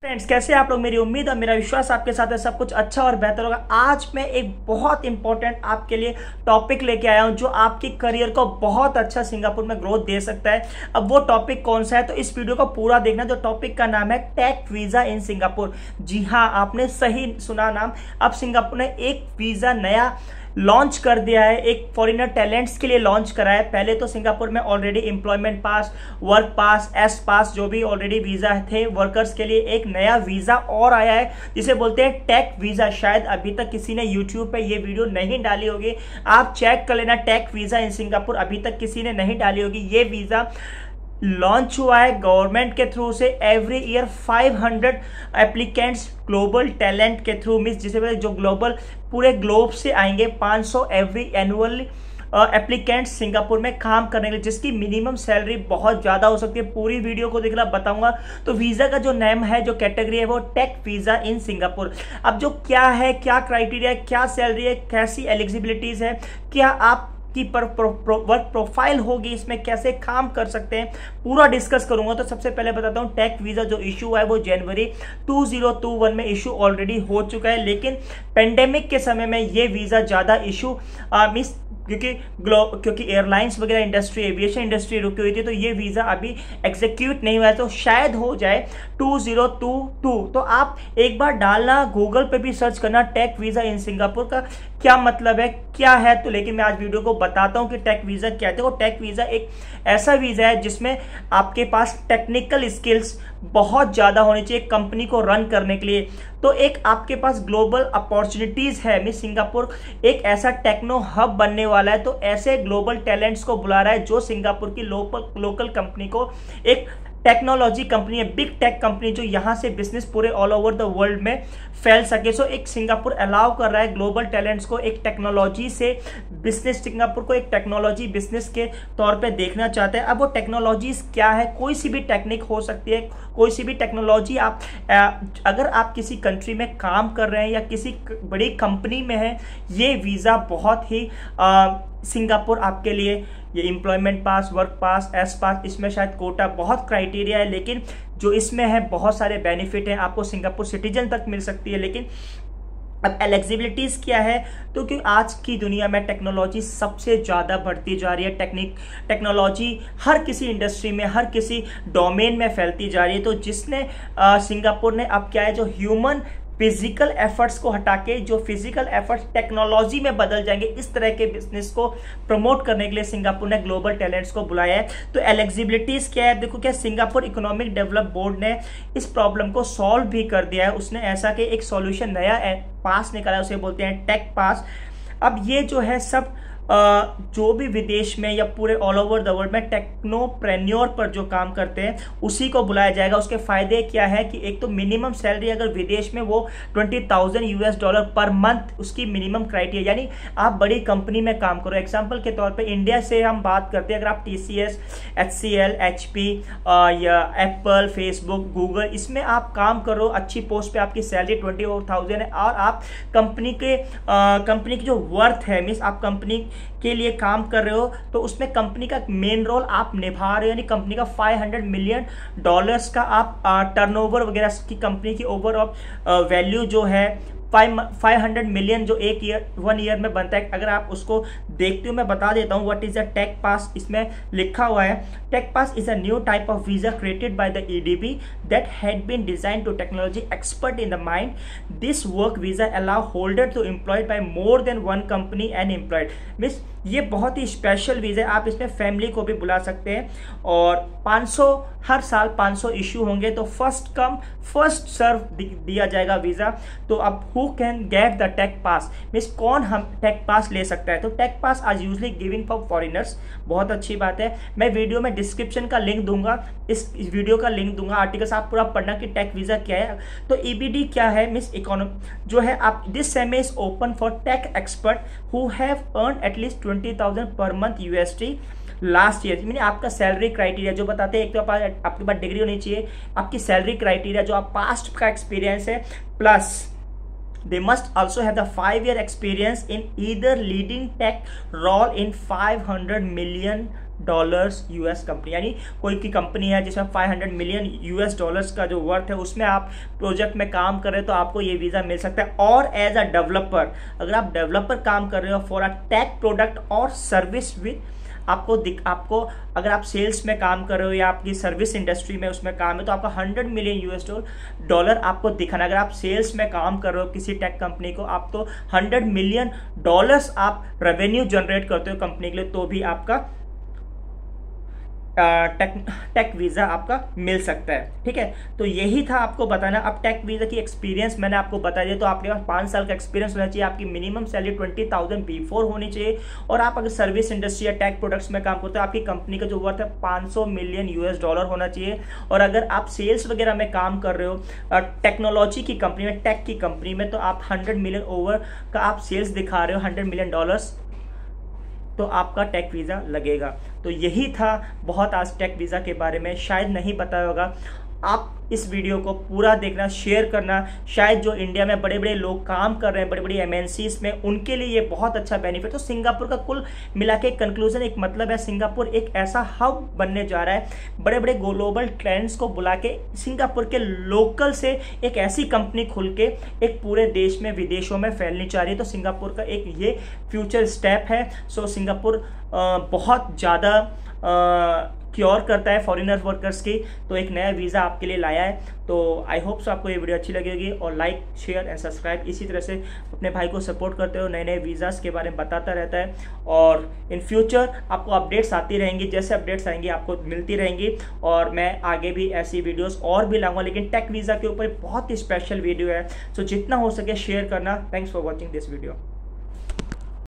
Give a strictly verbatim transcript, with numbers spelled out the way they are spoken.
Friends, कैसे आप लोग। मेरी उम्मीद और मेरा विश्वास आपके साथ है सब कुछ अच्छा और बेहतर होगा। आज मैं एक बहुत इंपॉर्टेंट आपके लिए टॉपिक लेके आया हूं जो आपकी करियर को बहुत अच्छा सिंगापुर में ग्रोथ दे सकता है। अब वो टॉपिक कौन सा है, तो इस वीडियो को पूरा देखना। जो टॉपिक का नाम है टेक वीजा इन सिंगापुर। जी हाँ, आपने सही सुना नाम। अब सिंगापुर ने एक वीजा नया लॉन्च कर दिया है, एक फॉरेनर टैलेंट्स के लिए लॉन्च करा है। पहले तो सिंगापुर में already employment pass, work pass, S pass जो भी ऑलरेडी वीजा थे वर्कर्स के लिए, एक नया वीजा और आया है जिसे बोलते हैं टेक वीजा। शायद अभी तक किसी ने यूट्यूब पे ये वीडियो नहीं डाली होगी, आप चेक कर लेना। टेक वीजा इन सिंगापुर अभी तक किसी ने नहीं डाली होगी। ये वीजा लॉन्च हुआ है गवर्नमेंट के थ्रू से। Every year five hundred applicants global talent के थ्रू, मीन्स जिसे जो ग्लोबल पूरे ग्लोब से आएंगे, पाँच सौ एवरी एनुअली एप्लीकेंट्स सिंगापुर में काम करने के लिए, जिसकी मिनिमम सैलरी बहुत ज़्यादा हो सकती है। पूरी वीडियो को देखना बताऊंगा। तो वीज़ा का जो नेम है, जो कैटेगरी है, वो टेक वीज़ा इन सिंगापुर। अब जो क्या है, क्या क्राइटेरिया है, क्या सैलरी है, कैसी एलिजिबिलिटीज़ है, क्या आप की पर प्रो, प्रो, वर्क प्रोफाइल होगी, इसमें कैसे काम कर सकते हैं, पूरा डिस्कस करूंगा। तो सबसे पहले बताता हूं, टेक वीजा जो इशू है वो जनवरी दो हज़ार इक्कीस में इशू ऑलरेडी हो चुका है, लेकिन पेंडेमिक के समय में ये वीजा ज्यादा इशू मिस क्योंकि ग्लो क्योंकि एयरलाइंस वगैरह इंडस्ट्री, एविएशन इंडस्ट्री रुकी हुई थी, तो ये वीज़ा अभी एग्जीक्यूट नहीं हुआ है। तो शायद हो जाए दो हज़ार बाईस। तो आप एक बार डालना, गूगल पे भी सर्च करना टेक वीज़ा इन सिंगापुर का क्या मतलब है, क्या है। तो लेकिन मैं आज वीडियो को बताता हूं कि टेक वीज़ा क्या है। देखो, टेक वीज़ा एक ऐसा वीज़ा है जिसमें आपके पास टेक्निकल स्किल्स बहुत ज़्यादा होनी चाहिए कंपनी को रन करने के लिए। तो एक आपके पास ग्लोबल अपॉर्चुनिटीज़ है। मिस सिंगापुर एक ऐसा टेक्नो हब बनने वाला है, तो ऐसे ग्लोबल टैलेंट्स को बुला रहा है जो सिंगापुर की लोकल लोकल कंपनी को, एक टेक्नोलॉजी कंपनी है, बिग टेक कंपनी, जो यहाँ से बिजनेस पूरे ऑल ओवर द वर्ल्ड में फैल सके। सो एक सिंगापुर अलाउ कर रहा है ग्लोबल टैलेंट्स को एक टेक्नोलॉजी से बिजनेस, सिंगापुर को एक टेक्नोलॉजी बिजनेस के तौर पे देखना चाहते हैं। अब वो टेक्नोलॉजीज क्या है, कोई सी भी टेक्निक हो सकती है, कोई सी भी टेक्नोलॉजी। आप अगर आप किसी कंट्री में काम कर रहे हैं या किसी बड़ी कंपनी में हैं, ये वीज़ा बहुत ही आ, सिंगापुर आपके लिए, ये employment pass, work pass, S pass, इसमें शायद कोटा बहुत क्राइटेरिया है, लेकिन जो इसमें है बहुत सारे बेनिफिट हैं। आपको सिंगापुर सिटीजन तक मिल सकती है। लेकिन अब एलिजिबिलिटीज़ क्या है, तो कि आज की दुनिया में टेक्नोलॉजी सबसे ज़्यादा बढ़ती जा रही है। टेक्निक टेक्नोलॉजी हर किसी इंडस्ट्री में, हर किसी डोमेन में फैलती जा रही है। तो जिसने आ, सिंगापुर ने अब क्या है, जो ह्यूमन फिजिकल एफर्ट्स को हटा के जो फिजिकल एफर्ट्स टेक्नोलॉजी में बदल जाएंगे, इस तरह के बिजनेस को प्रमोट करने के लिए सिंगापुर ने ग्लोबल टैलेंट्स को बुलाया है। तो एलिजिबिलिटीज क्या है, देखो, क्या सिंगापुर इकोनॉमिक डेवलप बोर्ड ने इस प्रॉब्लम को सॉल्व भी कर दिया है। उसने ऐसा कि एक सॉल्यूशन नया पास निकाला, उसे बोलते हैं टेक पास। अब ये जो है सब Uh, जो भी विदेश में या पूरे ऑल ओवर द वर्ल्ड में टेक्नोप्रेन्योर पर जो काम करते हैं उसी को बुलाया जाएगा। उसके फायदे क्या है कि एक तो मिनिमम सैलरी अगर विदेश में वो twenty thousand US dollar per month, उसकी मिनिमम क्राइटेरिया, यानी आप बड़ी कंपनी में काम करो। एग्जांपल के तौर पे इंडिया से हम बात करते हैं, अगर आप टीसीएस, एचसीएल, एचपी या एप्पल, फेसबुक, गूगल, इसमें आप काम करो, अच्छी पोस्ट पे आपकी सैलरी ट्वेंटी फोर थाउजेंड है, और आप कंपनी के कंपनी की जो वर्थ है, मीन्स आप कंपनी के लिए काम कर रहे हो, तो उसमें कंपनी का मेन रोल आप निभा रहे हो। यानी कंपनी का पाँच सौ मिलियन डॉलर्स का आप टर्नओवर वगैरह की, कंपनी की ओवरऑल वैल्यू जो है फाइव हंड्रेड मिलियन जो एक ईयर वन ईयर में बनता है। अगर आप उसको देखते हो, मैं बता देता हूँ what is a tech pass. इसमें लिखा हुआ है, tech pass is a new type of visa created by the EDB that had been design to technology expert in the mind. This work visa allow holder to employed by more than one company and employed. Means ये बहुत ही special visa है, आप इसमें family को भी बुला सकते हैं। और पाँच सौ हर साल पाँच सौ इशू होंगे, तो फर्स्ट कम फर्स्ट सर्व दिया जाएगा वीज़ा। तो अब who can get the tech pass, means कौन हम टेक पास ले सकता है। तो टेक पास आज यूजली गिविंग फॉर फॉरेनर्स, बहुत अच्छी बात है। मैं वीडियो में डिस्क्रिप्शन का लिंक दूंगा, इस वीडियो का लिंक दूंगा, आर्टिकल्स आप पूरा पढ़ना कि टेक वीज़ा क्या है। तो ईबीडी क्या है, मीन्स इकोनॉमी जो है, आप this same is open for tech expert who have earn at least twenty thousand per month USD last year. Mean आपका सैलरी क्राइटेरिया जो बताते हैं, एक तो आप, आपके पास डिग्री होनी चाहिए, आपकी सैलरी क्राइटेरिया जो आप पास्ट का एक्सपीरियंस है, plus they must also have the five year experience in either leading tech role in five hundred million dollars US company, यानी कोई की कंपनी है जिसमें पाँच सौ मिलियन यूएस डॉलर्स का जो वर्थ है उसमें आप प्रोजेक्ट में काम कर रहे हो तो आपको ये वीज़ा मिल सकता है। और एज अ डेवलपर, अगर आप डेवलपर काम कर रहे हो फॉर अ टेक प्रोडक्ट और सर्विस विद, आपको दिख आपको अगर आप सेल्स में काम कर रहे हो या आपकी सर्विस इंडस्ट्री में उसमें काम है तो आपका हंड्रेड मिलियन यूएस डॉलर आपको दिखाना। अगर आप सेल्स में काम कर रहे हो किसी टेक कंपनी को, आप तो हंड्रेड मिलियन डॉलर्स आप रेवेन्यू जनरेट करते हो कंपनी के लिए, तो भी आपका टेक टेक वीज़ा आपका मिल सकता है। ठीक है, तो यही था आपको बताना। अब टेक वीज़ा की एक्सपीरियंस मैंने आपको बता दिया, तो आपके पास पाँच साल का एक्सपीरियंस होना चाहिए, आपकी minimum salary twenty thousand before होनी चाहिए, और आप अगर सर्विस इंडस्ट्री या टेक प्रोडक्ट्स में काम करते हो आपकी कंपनी का जो वर्थ है पाँच सौ मिलियन यूएस डॉलर होना चाहिए। और अगर आप सेल्स वगैरह में काम कर रहे हो टेक्नोलॉजी की कंपनी में, टेक की कंपनी में, तो आप हंड्रेड मिलियन ओवर का आप सेल्स दिखा रहे हो, हंड्रेड मिलियन डॉलर्स, तो आपका टेक वीज़ा लगेगा। तो यही था बहुत आज टेक वीज़ा के बारे में, शायद नहीं पता होगा। आप इस वीडियो को पूरा देखना, शेयर करना, शायद जो इंडिया में बड़े बड़े लोग काम कर रहे हैं बड़ी बड़ी एमएनसीज में, उनके लिए ये बहुत अच्छा बेनिफिट। तो सिंगापुर का कुल मिला के कंक्लूजन एक मतलब है, सिंगापुर एक ऐसा हब बनने जा रहा है, बड़े बड़े ग्लोबल क्लाइंट्स को बुला के सिंगापुर के लोकल से एक ऐसी कंपनी खुल के एक पूरे देश में विदेशों में फैलनी चाह रही है। तो सिंगापुर का एक ये फ्यूचर स्टेप है। सो सिंगापुर बहुत ज़्यादा क्योर करता है फॉरेनर वर्कर्स की, तो एक नया वीज़ा आपके लिए लाया है। तो आई होप सो आपको ये वीडियो अच्छी लगेगी, और लाइक शेयर एंड सब्सक्राइब इसी तरह से अपने भाई को सपोर्ट करते हो, नए नए वीज़ास के बारे में बताता रहता है, और इन फ्यूचर आपको अपडेट्स आती रहेंगी, जैसे अपडेट्स आएंगी आपको मिलती रहेंगी, और मैं आगे भी ऐसी वीडियोस और भी लाऊंगा। लेकिन टेक वीज़ा के ऊपर बहुत ही स्पेशल वीडियो है, सो जितना हो सके शेयर करना। Thanks for watching this video.